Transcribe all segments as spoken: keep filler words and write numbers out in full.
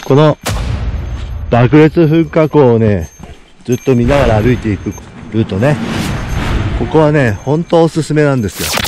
この爆裂噴火口をね、ずっと見ながら歩いていくルートね。ここはね、ほんとおすすめなんですよ。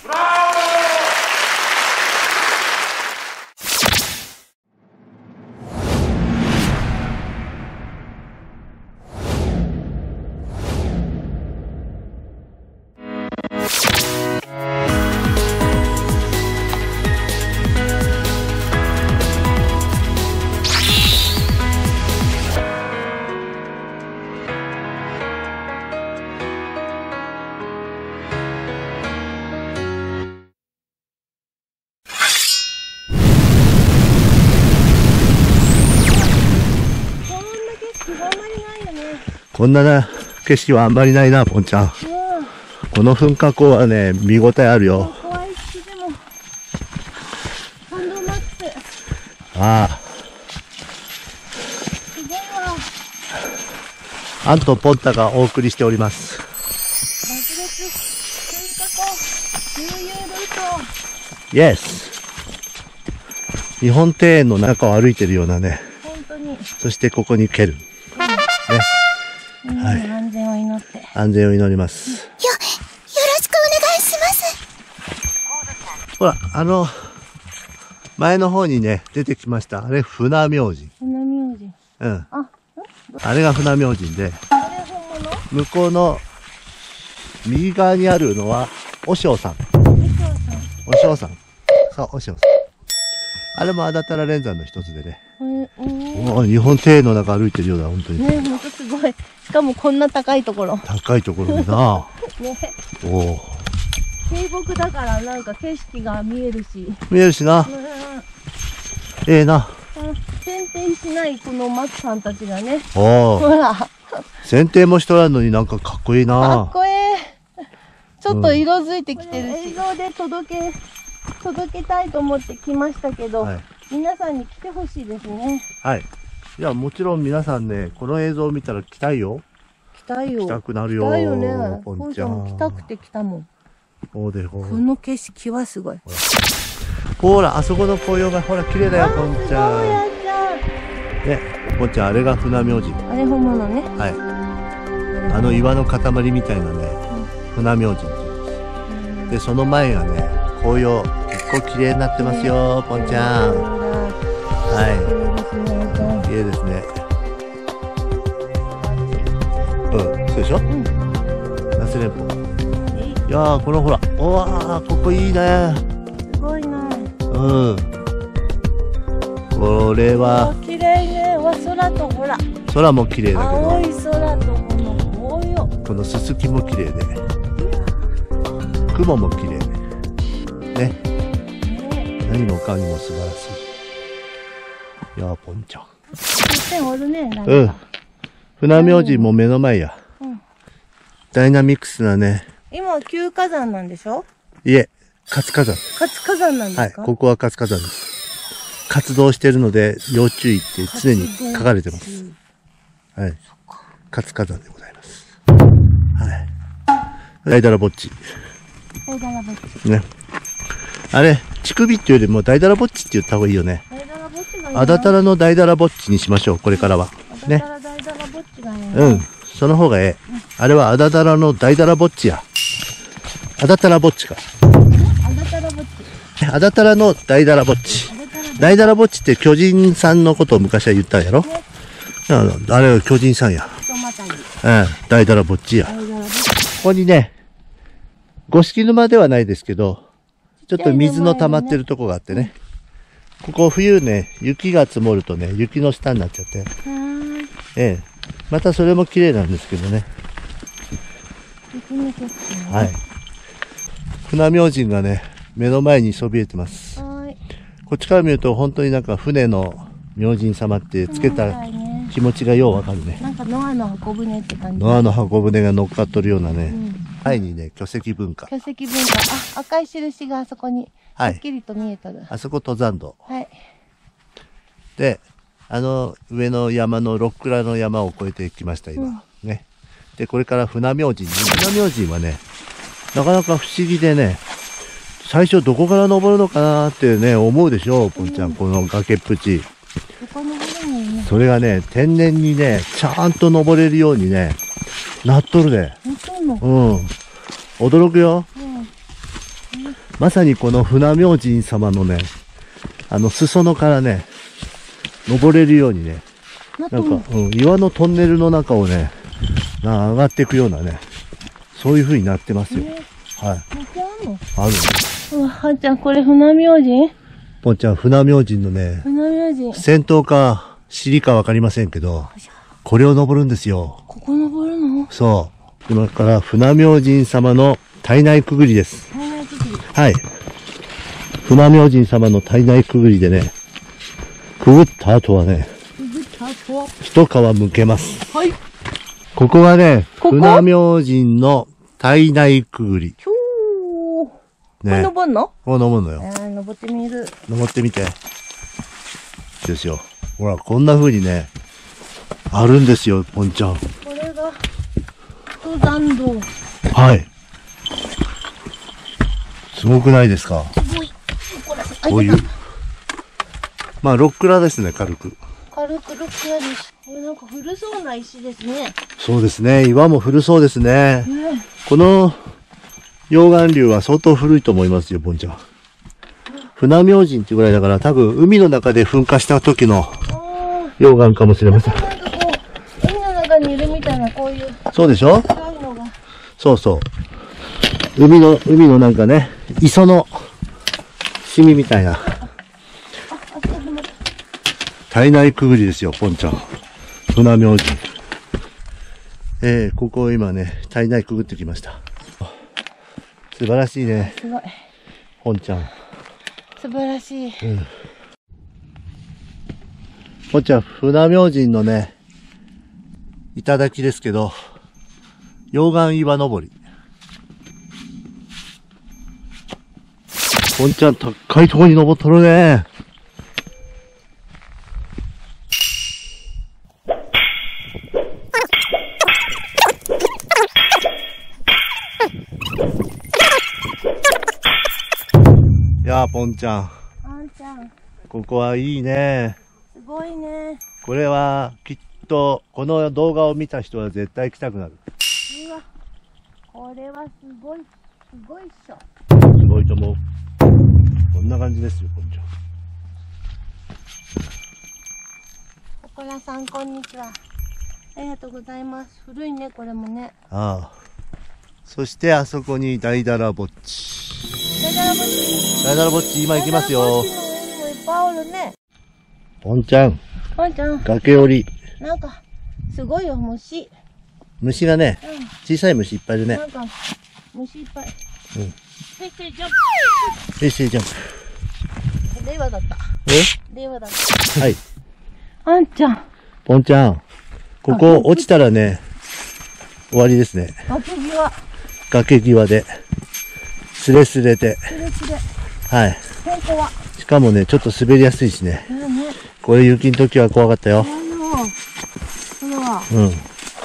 こんなな景色はあんまりないな、ポンちゃん。うん、この噴火口はね、見応えあるよ。怖いし、でも、感動マックス。ああ。すごいわ。アンとポンタがお送りしております。爆裂噴火口、周遊ルート。イエス。日本庭園の中を歩いてるようなね。本当に。そしてここに蹴る。ね。はい、安全を祈って。安全を祈ります。よ、よろしくお願いします。 ほら、あの、前の方にね、出てきました。あれ、船明神。 船明神。 うん。あ、あれが船明神で、あれ本物？向こうの、右側にあるのは、和尚さん。和尚さん。そう、和尚さん。あれもあだたら連山の一つでね。お日本庭園の中歩いてるようだ、本当に。 ね、ほんとすごい。しかもこんな高いところ。 高いところでな。ね。おお。 渓谷だからなんか景色が見えるし。 見えるしな。ええな。 剪定しないこの松さんたちがね。 おお。 ほら。 剪定もしとらんのになんかかっこいいな。 かっこいい。ちょっと色づいてきてるし。映像で届け、届けたいと思って来ましたけど。はい、皆さんに来てほしいですね。 はい。いや、もちろん皆さんね、この映像を見たら来たいよ。 来たいよ。 来たくなるよ。 来たいよね。ポンちゃんも来たくて来たもん。 ほうでほう。 この景色はすごい。 ほら、あそこの紅葉がほら綺麗だよ、ポンちゃん。ね、ポンちゃん、あれが船明神。 あれ本物ね。 はい。あの岩の塊みたいなね、うん、船明神って言うんです。で、その前がね、紅葉、結構綺麗になってますよ、ポンちゃん。はい。綺麗ですね。うん、そうでしょ？うん。那須連峰。いやー、このほら、おわー、ここいいね。 すごいね。 うん。これは。 綺麗ね。わ、空とほら。 空も綺麗だけど。 青い空とこの紅葉。このすすきも綺麗で。雲も綺麗で。ね。何もかにも素晴らしい。いやー、ポンちゃん。 おるね、なんか。 うん。船明神も目の前や。うん。ダイナミックスなね。 今、旧火山なんでしょ？ いえ、活火山。 活火山なんですか？ はい、ここは活火山です。活動しているので、要注意って常に書かれてます。はい。活火山でございます。はい。大だらぼっち。 大だらぼっち。 ね。あれ、乳首っていうよりも大だらぼっちって言った方がいいよね。 大だらぼっちがいい。 あだたらの大だらぼっちにしましょう、これからは。ね。 あだたら大だらぼっちがいい。 うん。その方がええ。あれはあだたらの大だらぼっちや。あだたらぼっちか。 あだたらぼっち。 あだたらの大だらぼっち。大だらぼっちって巨人さんのことを昔は言ったんやろ？あれは巨人さんや。うん。大だらぼっちや。ここにね、五色沼ではないですけど、ちょっと水の溜まってるとこがあってね。ここ冬ね、雪が積もるとね、雪の下になっちゃって。ええ。またそれも綺麗なんですけどね。はい。船明神がね、目の前にそびえてます。こっちから見ると本当になんか船の明神様ってつけた気持ちがようわかるね。 なんかノアの箱舟って感じ。 ノアの箱舟が乗っかっとるようなね。うん、前にね、巨石文化。 巨石文化。あ、赤い印があそこに、はっきりと見えとる。 あそこ登山道。 はい。 で、あの上の山の六倉の山を越えてきました、今。うん、ね。で、これから船明神。船明神はね、なかなか不思議でね、最初どこから登るのかなってね、思うでしょ、ポンちゃん、うん、この崖っぷち。 ここ登らそれがね、天然にね、ちゃんと登れるようにね、なっとるで。うん。驚くよ。うん、まさにこの船明神様のね、あの裾野からね、登れるようにね、なんか、うん、岩のトンネルの中をね、上がっていくようなね、そういう風になってますよ。えー、はい。あるの？ うわ、はっちゃん、これ船明神？ ぽんちゃん、船明神のね、 船明神。 先頭か尻かわかりませんけど、これを登るんですよ。 ここ登るの？ そう。今から船明神様の体内くぐりです。 体内くぐり。 はい。船明神様の体内くぐりでね、くぐった後はね、 くぐった後は一皮むけます。 はい。 ここがね、 ここ船明神の体内くぐり。 ひょー。ね、これ登んの？ これ登んのよ。 えー、登ってみる。 登ってみて。ですよ。ほら、こんな風にね、あるんですよ、ぽんちゃん。これが、登山道。 はい。すごくないですか？ すごい。 こういう。まあ、ロックラですね、軽く。 軽くロックラです。これなんか古そうな石ですね。 そうですね。岩も古そうですね。 ね、 この溶岩流は相当古いと思いますよ、ぼんちゃん。船明神ってぐらいだから、多分海の中で噴火した時の溶岩かもしれません。 なんかこう、海の中にいるみたいな、こういう。 そうでしょ？そうそう。海の、海のなんかね、磯のシミみたいな。体内くぐりですよ、ぽんちゃん。船明神。えー、ここを今ね、体内くぐってきました。素晴らしいね。 すごい。 ぽんちゃん。 素晴らしい。うん。 ぽんちゃん、船明神のね、頂ですけど、溶岩岩登り。ぽんちゃん、高いところに登っとるね。いやー、ぽんちゃん。 ぽんちゃん。 ここはいいね。 すごいね。これは、きっと、この動画を見た人は絶対来たくなる。 うわ、これはすごい、すごいっしょ。 すごいと思う。こんな感じですよ、ぽんちゃん。 おこらさん、こんにちは。ありがとうございます。古いね、これもね。 ああ。そして、あそこに大だらぼっち。 大だらぼっち。 大だらぼっち、今行きますよ。 大だらぼっちの上にもいっぱいおるね。 ぽんちゃん。 ぽんちゃん。 崖降り。 なんか、すごいよ、虫。 虫がね、うん、小さい虫いっぱいいるね。 なんか、虫いっぱい。うん。平成ジャンプ。 平成ジャンプ。令和だった。 え？ 令和だった。 はい。 あんちゃん。 ぽんちゃん。ここ落ちたらね、終わりですね。 崖際。 崖際で。スレスレで。 スレスレ。 はい。 本当は。 しかもね、ちょっと滑りやすいしね。 うん、ね。 これ雪の時は怖かったよ。 それは。 うん。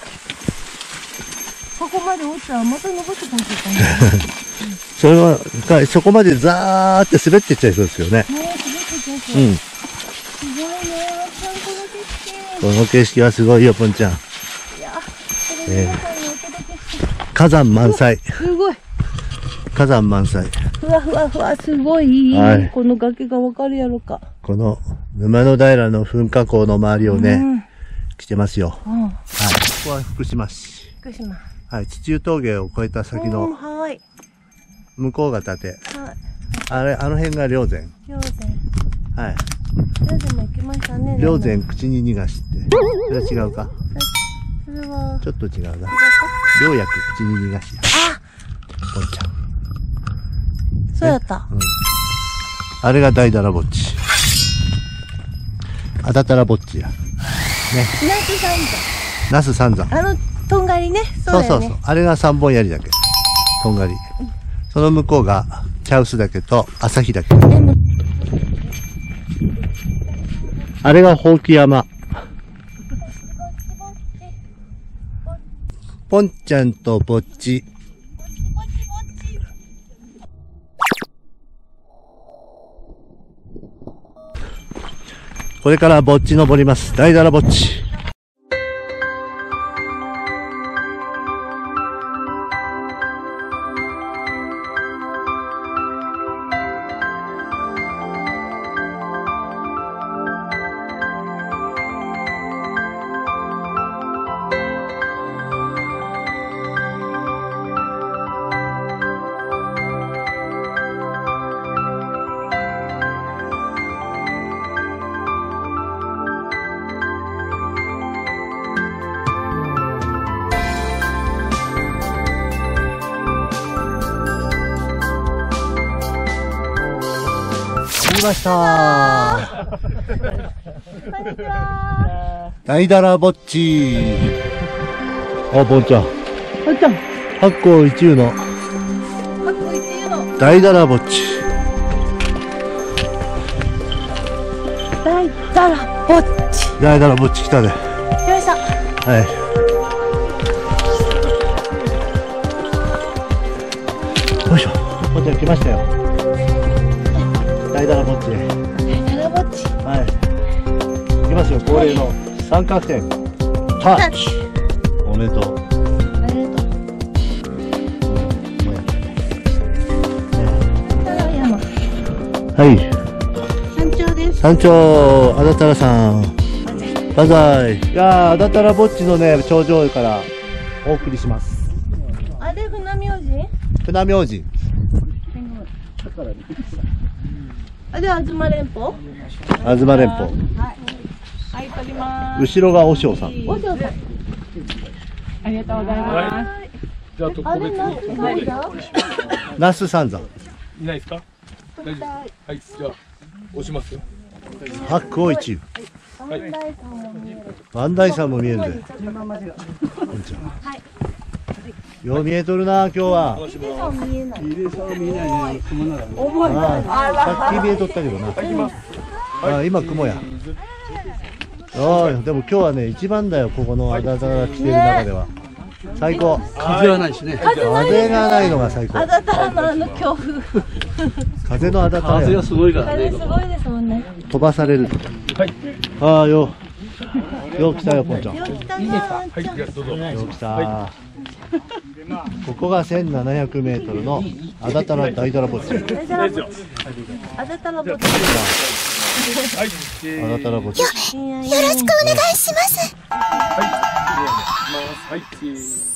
ここまで落ちたらまた登ってこなきゃいけない。 それは、そこまでザーって滑っていっちゃいそうですよね。 ね、滑っていっちゃいそう。うん。すごいね、わっちゃん、この景色。 この景色はすごいよ、ぽんちゃん。いや、これ皆さんにお届けして。 火山満載。 すごい。 火山満載。 ふわふわふわ、すごい。はい。この崖がわかるやろか。 この沼の平の噴火口の周りをね、うん、来てますよ。うん、はい。ここは福島市。 福島。 はい。地中峠を越えた先の、 はい。 向こうが縦。はい。あれ、あの辺が霊山。 霊山。 はい。 霊山も行きましたね。 霊山口に逃がしって。それは違うか？ それは。 ちょっと違うな。良薬口に逃がし。 あ！ ぽんちゃん。 そうやった。うん。 あれが大だらぼっち。あだたらぼっちや。ね。 那須三山。 那須三山。 あの、とんがりね。 そう、そうそうそう。あれが三本槍岳。とんがり。その向こうが、茶臼岳と旭岳。あれがほうき山。ぽんちゃんとぼっち。 これからぼっち登ります。大だらぼっち。来ましたー。 こんにちは。 大だらぼっち。あ、ぼんちゃん。 ぼんちゃん。 八甲一遊の八甲一遊の大だらぼっち。 大だらぼっち。 大だらぼっち来たね。 来ました。 はい。よいしょ。ぼんちゃん来ましたよ。大だらぼっち。 大だらぼっち。 はい。いきますよ、恒例の三角点。タッチ。おめでとう。 ありがとう。山。 はい。 山頂です。 山頂、あだたらさん。バンザイ。いやー、あだたらぼっちのね、頂上からお送りします。 あれ、船明神？ 船明神。 あれ、あずま連峰？ あずま連峰。 はい、撮ります。 後ろがおしょうさん。 おしょうさん。 ありがとうございます。 じゃあ特あれ、 別にナス三山？ 那須三山。 いないですか？大丈夫。はい、じゃあ押しますよ。 八甲一遊。 万代山も見える。 万代山も見えるぜ。こんにちは。よう見えとるな、今日は。 富士山見えない。 入れさ見えないね。雲なら。 重い。 さっき見えとったけどな。あ、今雲や。ああ、でも今日はね、一番だよ、ここのあだたら来てる中では。最高。 風はないしね。 風がないのが最高。 あだたらのあの強風。 風のあだたらや。 風がすごいからね。 風すごいですもんね。 飛ばされる。 はい。 ああ、よ。よう来たよ、ぽんちゃん。 よう来たな。 はい、じゃあどうぞ。 よう来た。ここがせんななひゃくメートルのあだたら大だらぼっち。 あだたらぼっち。 はい。 あだたらぼっち。 よろしくお願いします。 はい。はい。